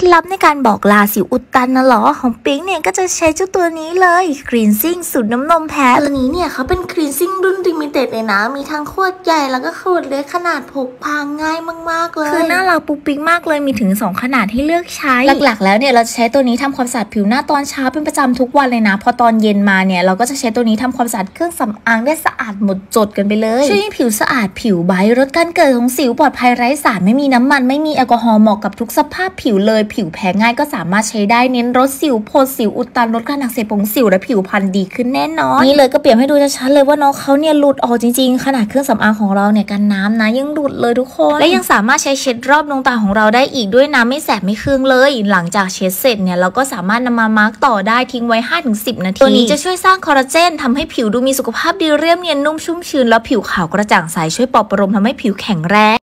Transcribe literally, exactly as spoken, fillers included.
ดลับในการบอกลาสิวอุดตันนะหรอของปิ๊งเนี่ยก็จะใช้เจ้าตัวนี้เลยครีนซิ่งสูตรน้ำนมแพ้ตัวนี้เนี่ยเขาเป็นครีนซิ่งรุ่นลิมิเต็ดเลยนะมีทั้งขวดใหญ่แล้วก็ขวดเล็กขนาดพกพาง่ายมากๆเลยคือน่ารักปุ๊กปิ๊งมากเลยมีถึงสองขนาดให้เลือกใช้หลักๆแล้วเนี่ยเราจะใช้ตัวนี้ทำความสะอาดผิวหน้าตอนเช้าเป็นประจำทุกวันเลยนะพอตอนเย็นมาเนี่ยเราก็จะใช้ตัวนี้ทำความสะอาดเครื่องสำอางได้สะอาดหมดจดกันไปเลยช่วยให้ผิวสะอาดผิวใบลดการเกิดของสิวปลอดภัยไร้สารไม่มีน้ำมันไม่มีแอลกอฮอล์เหมาะกับทุกสภาพผิวเลยผิวแพ้ง่ายก็สามารถใช้ได้เน้นลดสิวโพดสิวอุดตันลดการอักเสบของสิวและผิวพรรณดีขึ้นแน่นอนนี่เลยก็เปรียบให้ดูชัดๆเลยว่าน้องเขาเนี่ยหลุดออกจริงๆขนาดเครื่องสำอางของเราเนี่ยกันน้ำนะยังหลุดเลยทุกคนและยังสามารถใช้เช็ดรอบดวงตาของเราได้อีกด้วยน้ำไม่แสบไม่เคืองเลยหลังจากเช็ดเสร็จเนี่ยเราก็สามารถนำมามาร์กต่อได้ทิ้งไว้ ห้าถึงสิบ นาทีตัวนี้จะช่วยสร้างคอลลาเจนทำให้ผิวดูมีสุขภาพดีเรียบเนียนนุ่มชุ่มชื้นแล้วผิวขาวกระจ่างใสช่วยปลอบประโลมทำให้ผิวแข็งแรง